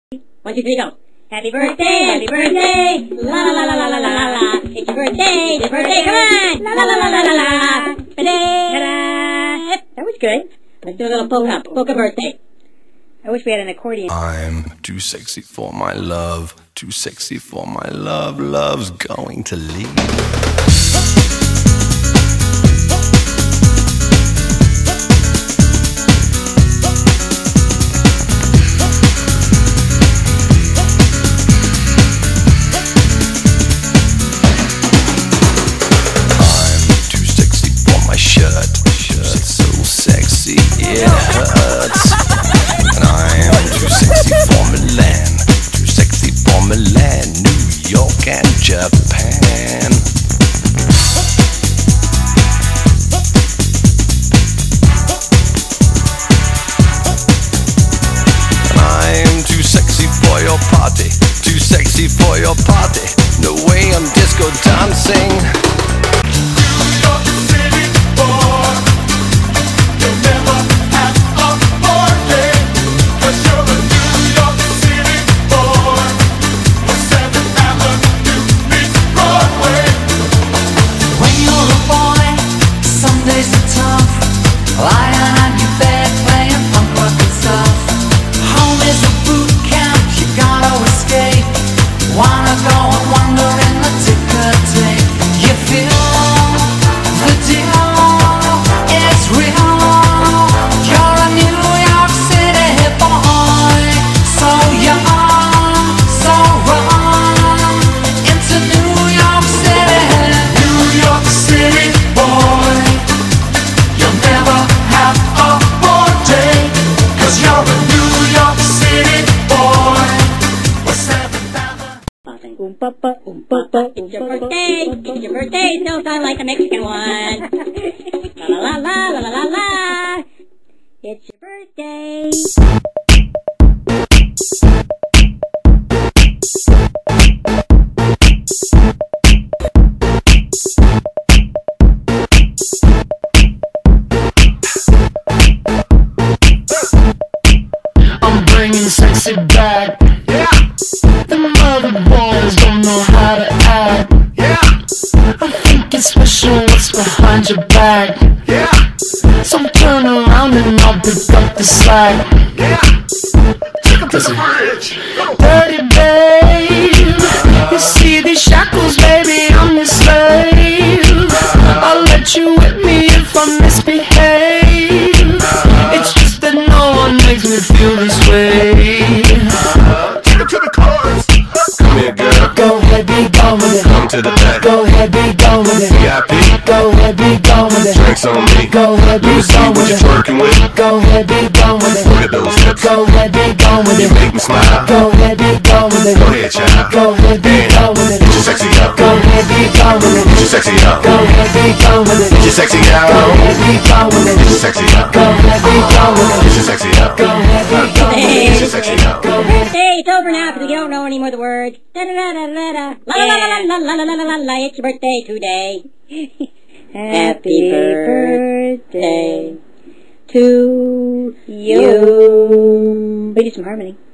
1, 2, 3, go. Happy birthday, la la la la la la la la. It's your birthday, come on! La la la la la la la. Ta-da! That was good. Let's do a little polka birthday. I wish we had an accordion. I'm too sexy for my love, too sexy for my love, love's going to leave. It hurts. And I'm too sexy for Milan, too sexy for Milan, New York and Japan. I'm too sexy for your party, too sexy for your party. No way I'm disco dancing. It's your birthday, still sound like the Mexican one. La la la la la la la. It's your birthday. I'm bringing sexy back. Yeah. The mother boys don't know how to act. Yeah. I think it's special what's behind your back. Yeah. So turn around and I'll pick up the slack. Yeah. Take 'em to the bridge. Dirty babe, you see these shackles, baby, I'm your slave. I'll let you whip me if I misbehave. It's just that no one makes me feel this way. Take 'em to the chorus. Come here, girl. Go ahead, be gone with it. Come to the back. Go ahead, be gone with it. VIP. Go ahead, be gone with it. Drinks on me. Go ahead, be gone with it. What you twerking with? Go ahead, be gone with it. Look at those hips. Go ahead, be gone with it. You make me smile. Go ahead, be gone with it. Go ahead, child. Go ahead, be gone with it. Get your sexy up. Go ahead, be gone with it. Get your sexy up. Go ahead, be gone with it. Get your sexy up. Go ahead, be gone with it. Get your sexy up. Go ahead, be gone with it. Get your sexy up. Go ahead, be gone with it. Get your sexy up. Hey, it's over now because we don't know any more of the words. Da da da da da da. La la la la la la la la la. It's your birthday today. Happy birthday to you. We do some harmony.